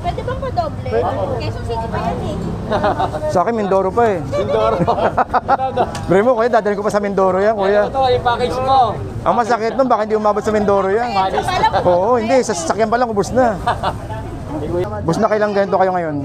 Pwede bang pa-doble? Quezon City pa yan eh. Sa akin, Mindoro pa eh. Mindoro. Bre mo, kuya, dadalhin ko pa sa Mindoro yan, kuya. Ito, i-package mo. Ang masakit nun, baka hindi umabot sa Mindoro yan. Oo, hindi. Sa sasakyan pa lang, ubos na. Ubos na kailang ganito kayo ngayon?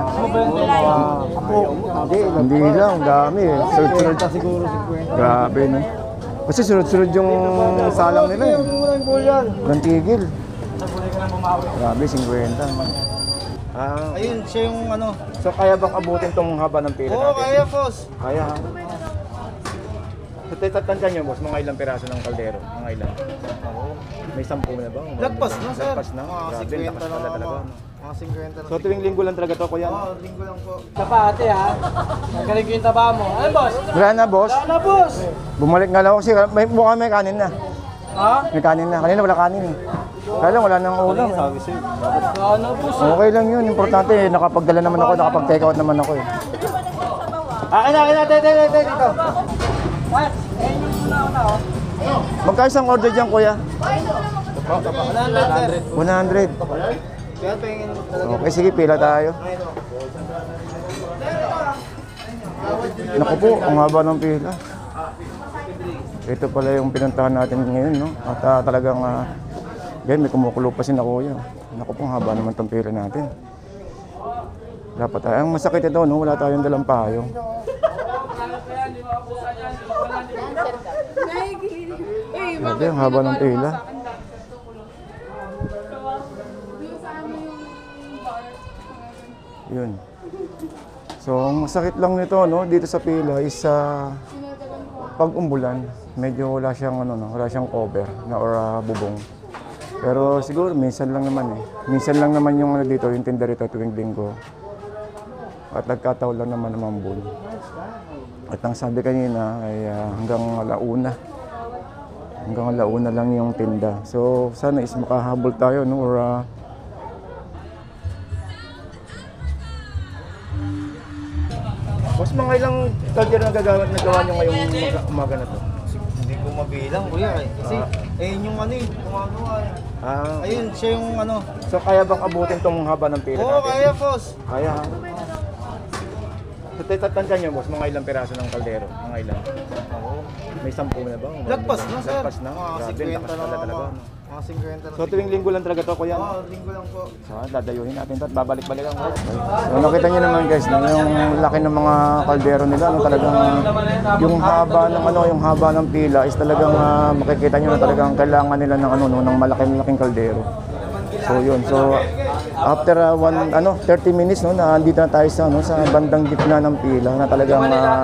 Hindi lang, dami eh. Sunod-sunod na siguro. Grabe, no? Kasi sunod-sunod yung salang nila eh. Walang tigil. Grabe, 50. Ayun, siya yung ano. So kaya bang abutin tong haba ng pila Oo, natin? kaya, boss. Kaya ha? So tatandaan nyo, boss, mga ilang piraso ng kaldero? Mga ilang? May 10 na ba? Lagpas na, sir. Lagpas na? Mga Grabe, 50 lakas na pala talaga. ako. Mga 50 na. So tuwing linggo lang talaga to, kuya? Oo, linggo lang po. Taba ate ha. Magaling ko yung taba mo. Ano boss? Wala na, boss. Ano boss? Bumalik nga lang ako kasi mukhang may kanin na. Ha? May kanin na. Kanina wala kanin eh. Kaya lang, wala nang ulam eh. Ano boss? Okay lang yun. Importante eh, nakapagdala naman ako, nakapag-take out naman ako eh. Akin na, dito. Magkano isang order dyan, kuya? 100, 100. Kaya tingin talaga. Okay, sige, pila tayo. Naku po, ang haba ng pila. Ito pala yung pinuntahan natin ngayon, no? At talagang, ganyan, may kumukulo pa si na kuya. Naku po, ang haba naman itong pila natin. Dapat tayo. Ang masakit ito, no? Wala tayong dalang payong. Grabe, ang haba ng pila. Yun. So, ang masakit lang nito, no, dito sa pila is pag umulan, medyo wala siyang wala siyang cover na or bubong. Pero siguro minsan lang naman eh. Minsan lang naman yung dito, yung tinda rito tuwing linggo. At nagkataon lang naman buwan. At ang sabi kanina ay hanggang alauna. Hanggang alauna lang yung tinda. So, sana is makahabol tayo, no, or mas mga ilang kaldero na nagawa nyo ngayong umaga na to? Hindi ko mabilang, kuya eh. Kasi, ayun yung ano eh, gumagawa eh. Ayun, siya yung ano. So kaya bang abutin tong haba ng pila Oo, natin? kaya, boss. Kaya ha? So tatandaan nyo, boss, mga ilang piraso ng kaldero? Mga ilang? May 10 na ba? Lagpas na, sir. Lagpas na? Mga Grabe, 50 lakas na pala talaga. ako. Mga 50 na. So tuwing linggo lang talaga to, kuya? Oo, linggo lang po. So dadayuhin natin to at babalik-balikan ko. So nakita nyo naman guys, no, yung laki ng mga kaldero nila, no, talagang yung haba ng pila is talagang makikita nyo na talagang kailangan nila ng ng malaking kaldero. So yun. So after 30 minutes, no, nandito na tayo sa bandang gitna ng pila na talagang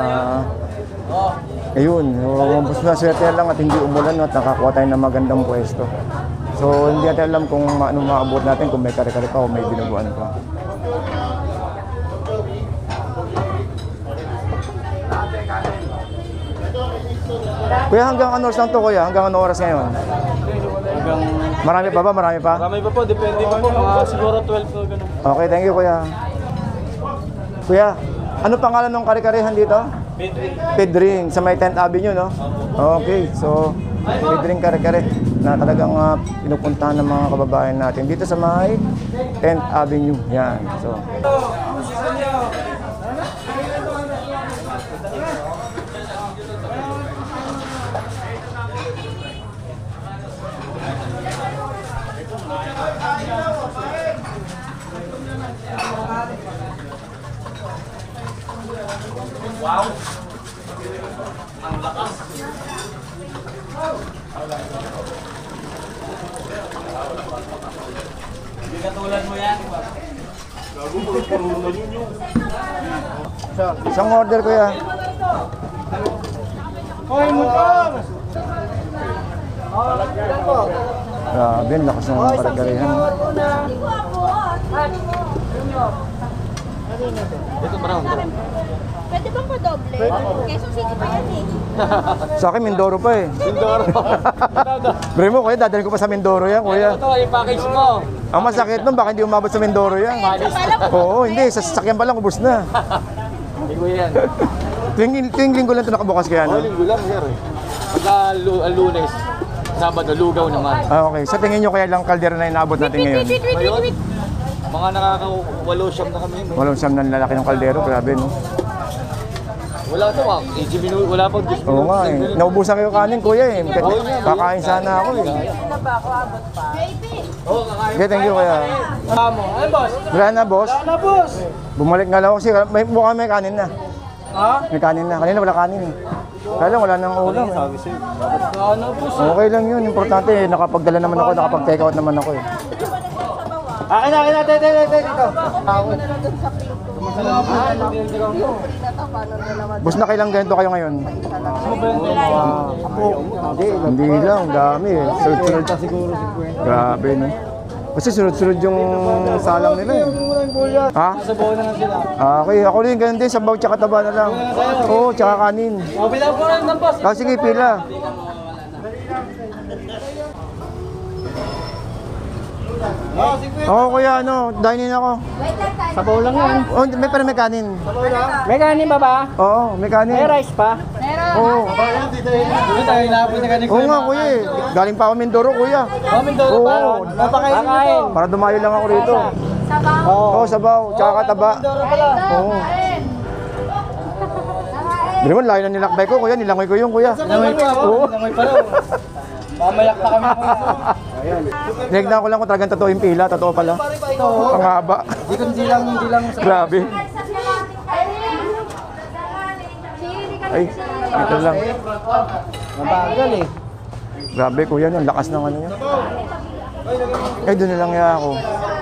ayun, basta na swerte lang at hindi umulan at nakakuha tayo ng magandang pwesto. So hindi natin alam kung ano maabot natin, kung may kare-kare pa o may dinuguan pa. Kuya, hanggang ano oras lang to, kuya? Hanggang ano oras ngayon? Marami pa ba? Marami pa? Marami pa po, depende pa po. Mga siguro 12 na ganun. Okay, thank you, kuya. Kuya, ano pangalan ng kare-karehan dito? Pedring, sa may 10th Avenue, no? Okay, so Pedring kare-kare na talagang pinupuntahan ng mga kababayan natin dito sa may 10th Avenue. Yan, so. Wow! Ang lakas! Hindi katulad mo yan. Isang order, kuya. Hoy, motor! Grabe, lakas ng kare-karehan. Ito brown. Pwede bang pa-doble? Quezon City pa yan eh. Sa akin, Mindoro pa eh. Mindoro. Bre mo, kuya, dadalhin ko pa sa Mindoro yan, kuya. Ito, i-package mo. Ang masakit nun, baka hindi umabot sa Mindoro yan. Oo, hindi. Sa sasakyan pa lang, ubos na. Hindi ko yan. Tuwing linggo lang ito nakabukas kaya, no? Linggo lang, sir. Pagka Lunes, Sabado, lugaw naman. Okay. Sa tingin nyo kaya lang kaldero na inaabot natin ngayon? Wait. Mga nakakawalo siyam na kami. Walang siyam na lalaki ng kaldero, grabe no. Wala to, 80 minuto, wala pang 10 Oo nga eh. Naubusan kayo kanin, kuya eh. Kakain sana ako eh. Okay, thank you kuya. Ano, boss? Wala na, boss. Ano, boss? Bumalik nga lang ako kasi mukhang may kanin na. Ha? May kanin na. Kanina wala kanin eh. Kaya lang, wala nang ulam. Ano, boss? Okay lang yun. Importante eh. Nakapagdala naman ako, nakapag-take out naman ako eh. Akin na, dito. Boss, na kailang ganito kayo ngayon? Hindi lang, dami eh. Sunod-sunod. Grabe no. Kasi sunod-sunod yung salang nila eh. Ha? Sabaw na lang sila. Okay, ako rin ganun din, sabaw tsaka taba na lang. Oo, tsaka kanin. Bilang po rin ng boss. Ah, sige, pila. Oo, kuya, ano, dine-in ako. Wait lang tayo. Sabaw lang yan. Oh, pero may kanin. May kanin ba ba? Oo, may kanin. May rice pa? Meron. Oo. Hindi tayo napin na kanin. Oo nga, kuya eh. Galing pa ako Mindoro, kuya. Mamin daw Oo. pa. Papakain. Para dumayo lang ako rito. Sabaw. Oo, sabaw, tsaka kataba. Oo. Kain. Hindi naman, layo na nilakbay ko, kuya. Nilangoy ko yung kuya. Langoy pa ako. Oo. Langoy pa raw. Mamayak na kami po. Tinignan ko lang kung talagang totoo yung pila. Totoo pala. Ang haba. Hindi lang Grabe. Ay, ito lang. mabagal eh. Grabe, kuya. Ang lakas ng ano yan. Ay, doon na lang niya ako.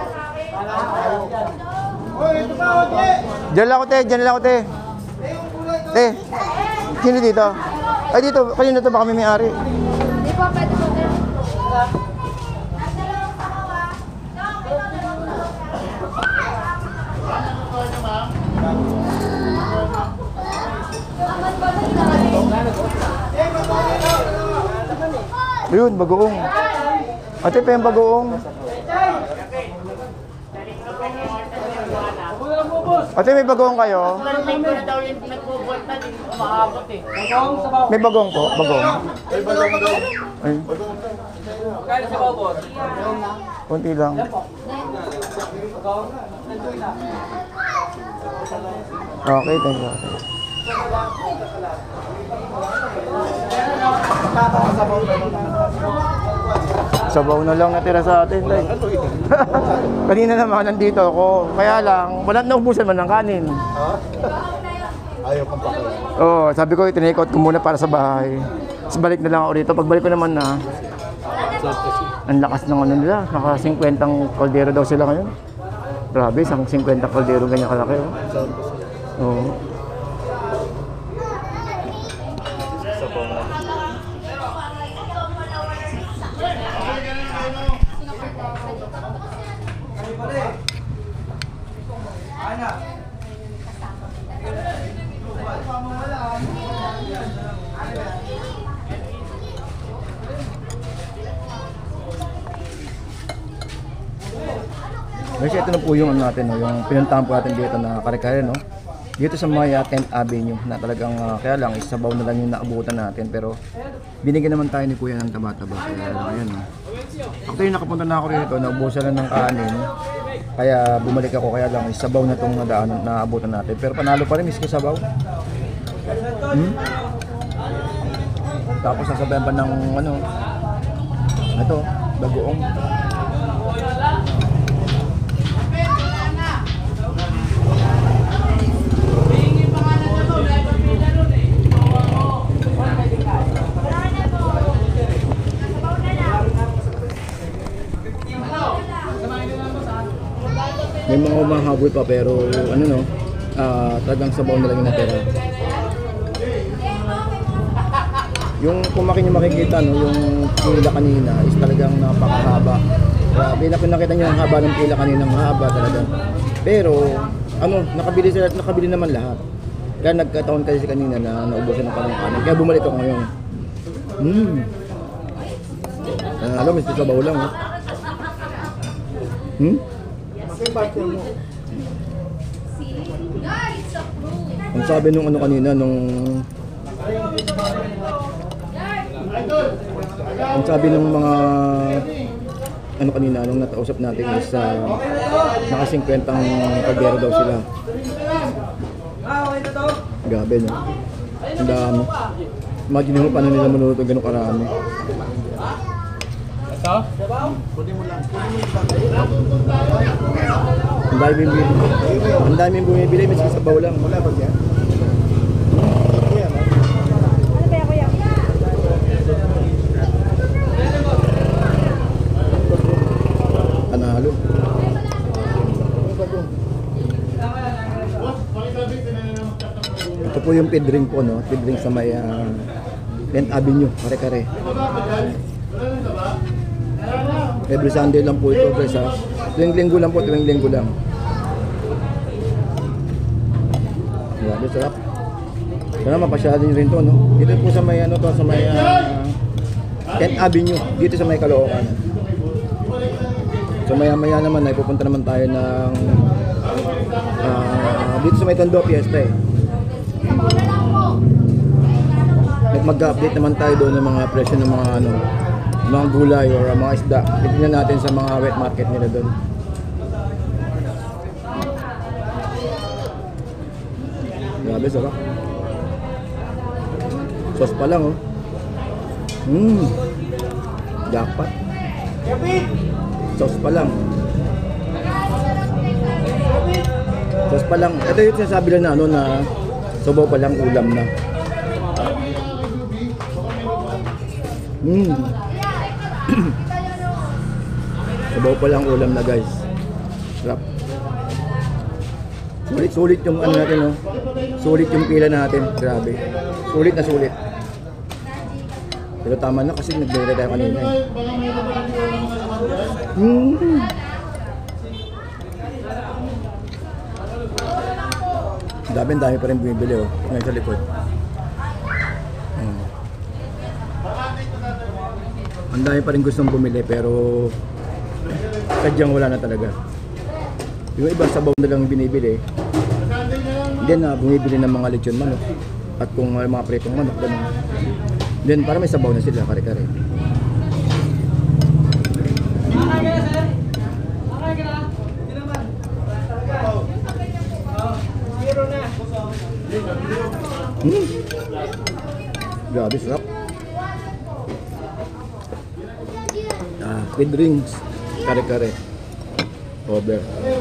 Diyan lang ako, te. Diyan lang ako, te. Te. Sino dito? Ay, dito. Kanina to. Baka may may-ari. Hindi po, pwede po tayo. Ayun, bagoong. Ate, pa yung bagoong. Ate, may bagoong kayo? May bagoong po? Bagoong. Ay. Kaya sabaw boss. Kunti lang. Okay, thank you. Sabaw na lang natira sa atin, tay. Kanina naman nandito ako. Kaya lang, wala naubusan man ng kanin. Ayaw kang pakay. Oo, sabi ko, tinake out ko muna para sa bahay. Tapos balik na lang ako rito. Pagbalik ko naman na, ang lakas ng ano nila. Naka 50 kaldero daw sila ngayon. Grabe, isang 50 kaldero ganyan kalaki. Oh. Oo. Guys, ito na po yung ano natin, no? Yung pinuntahan po natin dito na kare-kare, no? Dito sa Maya 10th Avenue na talagang kaya lang isabaw na lang yung naabutan natin, pero binigyan naman tayo ni Kuya ng taba-taba. Kaya ayun, no? Actually, nakapunta na ako rito, naubusan na ng kanin. Kaya bumalik ako, kaya lang isabaw na itong naabutan natin. Pero panalo pa rin, miski sabaw. Tapos sasabayan pa ng ano, ito, bagoong. May mga umahabol pa pero ano no, talagang sabaw na lang yung natira. Yung kung makikita no, yung pila kanina is talagang napakahaba. Grabe, nakita niyo ang haba ng pila kanina, mahaba talaga. Pero ano, nakabili naman lahat. Kaya nagkataon kasi kanina na naubusan ng kanin. Kaya bumalik ako ngayon. Alam, may sabaw lang oh. Ang sabi nung ano kanina nung ang sabi nung mga ano kanina, nung natausap natin is naka 50 ang kaldero daw sila. Grabe, no? Ang dami. Imagine mo paano nila manuluto ganun karami. Ang daming bumibili, may sasabaw lang. Ano ba yan, kuya? Panalo. Ito po yung feed drink po, no? Feed drink sa may 10th Avenue, kare-kare. Every Sunday lang po ito, guys, ha? Tuwing linggo lang po, tuwing linggo lang. Grabe, sarap. Sana mapasyado rin to, no? Dito po sa may, ano to, sa may 10th Avenue, dito sa may Caloocan. So maya-maya naman ay pupunta naman tayo ng dito sa may Tondo Fiesta eh. Mag-update naman tayo doon ng mga presyo ng mga ano, mga gulay or mga isda. Tignan natin sa mga wet market nila doon. Grabe, sarap. Sauce pa lang, oh. Jackpot. Sauce pa lang. Sauce pa lang. Ito yung sinasabi lang na ano na sabaw pa lang ulam na. Sabaw pa lang ulam na, guys. Sarap. Sulit yung ano natin, no? Sulit yung pila natin. Grabe. Sulit na sulit. Pero tama na kasi nag-deliver tayo kanina eh. Dami pa rin bumibili, oh. Ngayon sa likod. Ang dami pa rin gustong bumili pero sadyang wala na talaga. Yung iba sabaw na lang binibili. Then bumibili ng mga lechon manok at kung mga pritong manok ganun. Then para may sabaw na sila kare-kare. Grabe, sarap. With drinks, kare-kare. Over.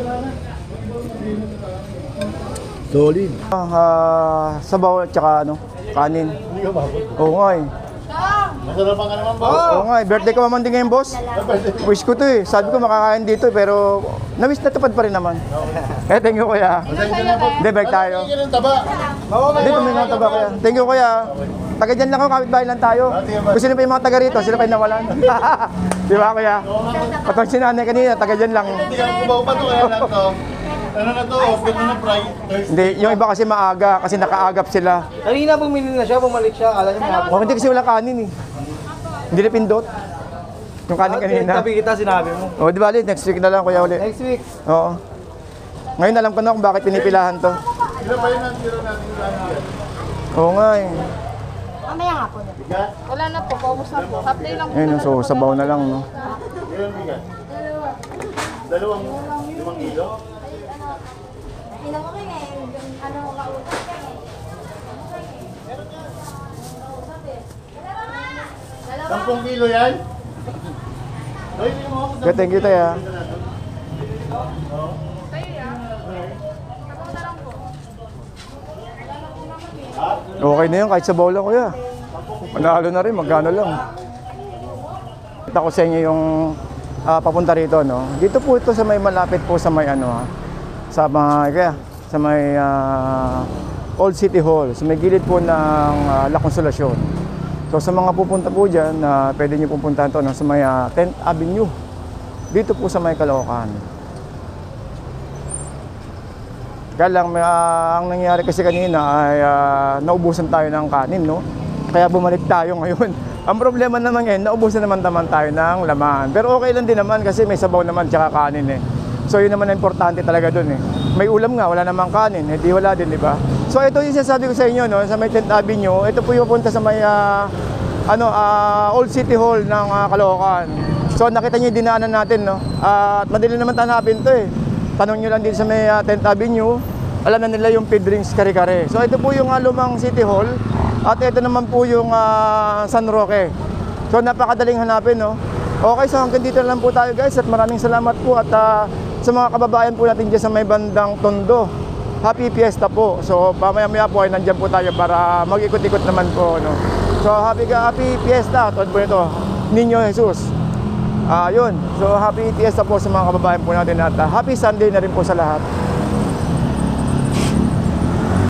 Solid. Sabaw at saka ano, kanin. Oo nga eh. Masarapan ka naman, boss. Oo nga eh. Birthday ko naman din ngayon, boss. Wish ko to eh. Sabi ko makakain dito pero na-wish na tupad pa rin naman. Thank you, kuya. Hindi, balik tayo. Hindi ng taba. Hindi, tumingin ng taba, kuya. Thank you, kuya. Taga dyan lang ako, kapitbahay lang tayo. Kung sino pa yung mga taga rito, sila pa yung nawalan. Di ba, kuya? Patong si nanay kanina, taga dyan lang. Hindi ka kubaw pa to, kaya lang to. Ano na to, open na fry. Hindi, yung iba kasi maaga, kasi nakaagap sila. Kanina bumili na siya, bumalik siya. Kala niya mahapon. Hindi kasi wala kanin eh. Hindi na pindot. Yung kanin kanina. Tabi kita, sinabi mo. O, di ba, next week na lang, kuya, ulit. Next week. Oo. Ngayon alam ko na kung bakit pinipilahan to. Ilan pa yun ang tiro natin yan? Oo nga eh. Mamaya nga po. Wala na po, paubos na po. Half-day lang po. Ayun, so sabaw na lang, no? Ilan bigat? Dalawang 5 kilo? Inom ko kayo eh. Ano, kautap kayo eh. 10 kilo yan? Okay, thank you, tayo. Okay na yun, kahit sabaw lang, kuya. Manalo na rin, magkano lang. Kita ko sa inyo yung papunta rito, no? Dito po ito sa may malapit po sa may ano, ha? Sa may Old City Hall, sa may gilid po ng La Consolacion. So sa mga pupunta po dyan, pwede nyo pupuntahan to, no? Sa may 10th Avenue. Dito po sa may Caloocan. Kaya lang, ang nangyari kasi kanina ay naubusan tayo ng kanin, no? Kaya bumalik tayo ngayon. Ang problema naman ngayon, naubusan naman tayo ng laman. Pero okay lang din naman kasi may sabaw naman tsaka kanin eh. So yun naman ang importante talaga dun eh. May ulam nga, wala namang kanin, eh di wala din, di ba? So ito yung sinasabi ko sa inyo, no? Sa may 10th Avenue, ito po yung punta sa may Old City Hall ng Caloocan. So nakita niyo yung dinaanan natin, no? At madali naman hanapin to eh. Tanong niyo lang din sa may 10th Avenue. Alam na nila yung Pedrings Kare-Kare. So ito po yung lumang City Hall. At ito naman po yung San Roque. So napakadaling hanapin, no? Okay, so hanggang dito na lang po tayo guys. At maraming salamat po. At sa mga kababayan po natin dyan sa may bandang Tondo, Happy Fiesta po. So pamaya-maya po ay nandyan po tayo para mag-ikot-ikot naman po, no? So happy Fiesta. Tulad po nito, Niño Jesus. Yun. So happy Fiesta po sa mga kababayan po natin. At happy Sunday na rin po sa lahat.